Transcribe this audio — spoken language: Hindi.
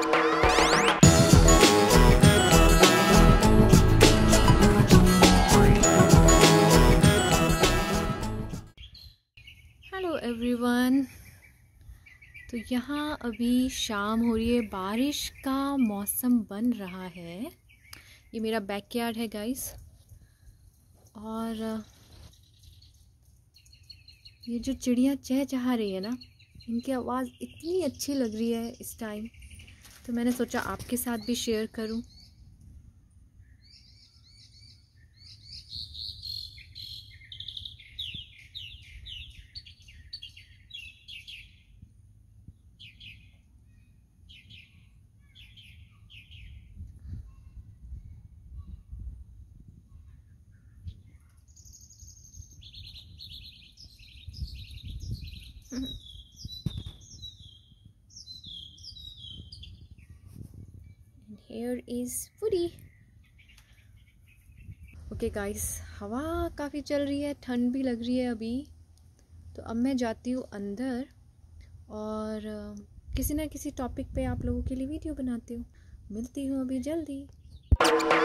Hello everyone. तो यहाँ अभी शाम हो रही है, बारिश का मौसम बन रहा है। ये मेरा बैकयार्ड है गाइस, और ये जो चिड़िया चहचहा रही है ना, इनकी आवाज़ इतनी अच्छी लग रही है इस टाइम, तो मैंने सोचा आपके साथ भी शेयर करूं। Here is Woody। Okay guys, हवा काफ़ी चल रही है, ठंड भी लग रही है अभी। तो अब मैं जाती हूँ अंदर और किसी ना किसी टॉपिक पे आप लोगों के लिए वीडियो बनाती हूँ। मिलती हूँ अभी जल्दी।